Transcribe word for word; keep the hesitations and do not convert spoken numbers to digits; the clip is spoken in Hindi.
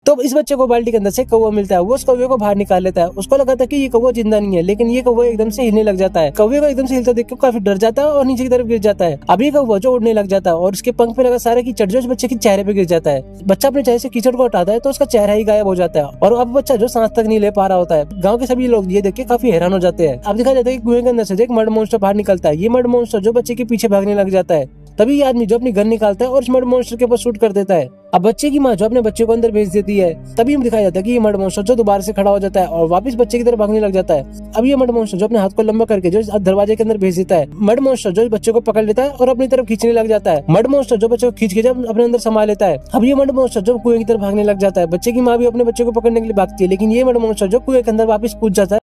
तो इस बच्चे को बाल्टी के अंदर से कौवा मिलता है, वो उस कौवे को बाहर निकाल लेता है। उसको लगा था कि ये कौवा जिंदा नहीं है, लेकिन ये कौवा एकदम से हिलने लग जाता है। कौवे को एकदम से हिलता देख के काफी डर जाता है और नीचे की तरफ गिर जाता है। अब ये कौवा जो उड़ने लग जाता है और उसके पंख पे लगा सारा कीचड़ जो उस बच्चे के चेहरे पे गिर जाता है। बच्चा अपने चेहरे से कीचड़ को हटाता है तो उसका चेहरा ही गायब हो जाता है और अब बच्चा जो सांस तक नहीं ले पा रहा होता है। गाँव के सभी लोग ये देख के काफी हैरान हो जाते हैं। अब दिखा जाता है कि कुएं के अंदर से एक मड मॉन्स्टर बाहर निकलता है। ये मड मॉन्स्टर जो बच्चे के पीछे भागने लग जाता है। तभी ये आदमी जो अपनी गन निकालता है और उस मड मॉन्स्टर के ऊपर शूट कर देता है। अब बच्चे की माँ जो अपने बच्चे को अंदर भेज देती है। तभी हम दिखाया जाता है कि ये मड मॉन्स्टर जो दोबारा से खड़ा हो जाता है और वापस बच्चे की तरफ भागने लग जाता है। अब ये मड मॉन्स्टर जो अपने हाथ को लंबा करके जो दरवाजे के अंदर भेज देता है। मड मॉन्स्टर जो बच्चे को पकड़ लेता है और अपनी तरफ खींचने लग जाता है। मड मॉन्स्टर जो बच्चे को खींच के जब अपने अंदर समा लेता है। अब ये मड मॉन्स्टर जो कुएं की तरफ भागने लग जाता है। बच्चे की माँ भी अपने बच्चे को पकड़ने के लिए भागती है, लेकिन ये मड मॉन्स्टर जो कुएं के अंदर वापस कूद जाता है।